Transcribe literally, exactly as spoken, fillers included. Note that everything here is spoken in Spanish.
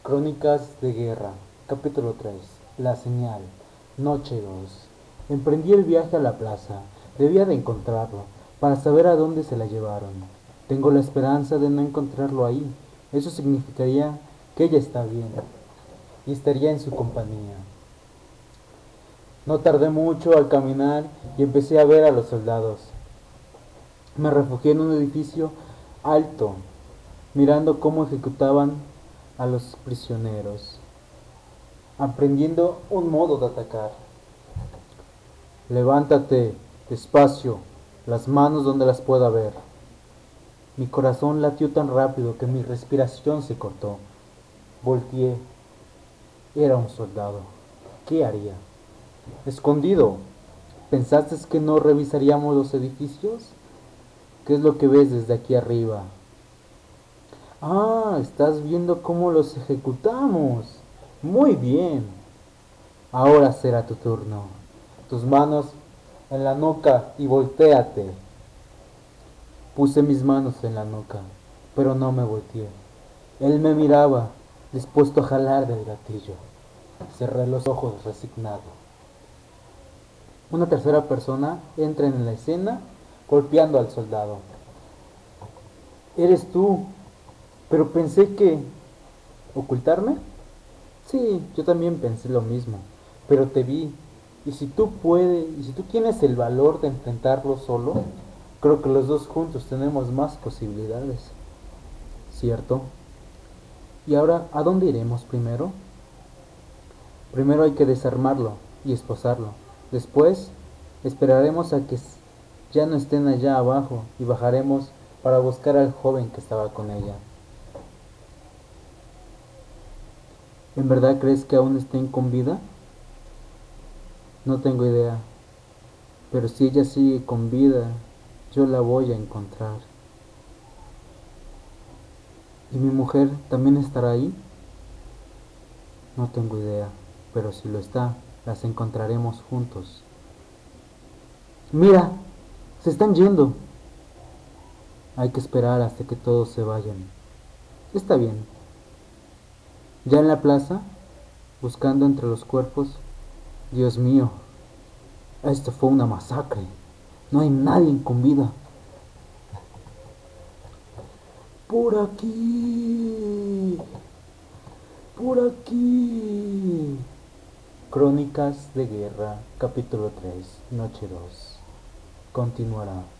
Crónicas de Guerra, capítulo tres. La señal, noche dos. Emprendí el viaje a la plaza. Debía de encontrarlo, para saber a dónde se la llevaron. Tengo la esperanza de no encontrarlo ahí. Eso significaría que ella está bien y estaría en su compañía. No tardé mucho al caminar y empecé a ver a los soldados. Me refugié en un edificio alto, mirando cómo ejecutaban a los prisioneros, aprendiendo un modo de atacar. Levántate, despacio, las manos donde las pueda ver. Mi corazón latió tan rápido que mi respiración se cortó. Volteé. Era un soldado. ¿Qué haría? Escondido. ¿Pensaste que no revisaríamos los edificios? ¿Qué es lo que ves desde aquí arriba? Ah, estás viendo cómo los ejecutamos. Muy bien. Ahora será tu turno. Tus manos en la nuca y voltéate. Puse mis manos en la nuca, pero no me volteé. Él me miraba, dispuesto a jalar del gatillo. Cerré los ojos resignado. Una tercera persona entra en la escena golpeando al soldado. Eres tú, pero pensé que... ¿Ocultarme? Sí, yo también pensé lo mismo, pero te vi. Y si tú puedes, y si tú tienes el valor de enfrentarlo solo, creo que los dos juntos tenemos más posibilidades. ¿Cierto? Y ahora, ¿a dónde iremos primero? Primero hay que desarmarlo y esposarlo. Después, esperaremos a que ya no estén allá abajo y bajaremos para buscar al joven que estaba con ella. ¿En verdad crees que aún estén con vida? No tengo idea, pero si ella sigue con vida, yo la voy a encontrar. ¿Y mi mujer también estará ahí? No tengo idea, pero si lo está, las encontraremos juntos. Mira, se están yendo. Hay que esperar hasta que todos se vayan. Está bien. Ya en la plaza, buscando entre los cuerpos, Dios mío, esto fue una masacre. No hay nadie con vida. Por aquí. Por aquí. Crónicas de Guerra, capítulo tres, noche dos. Continuará.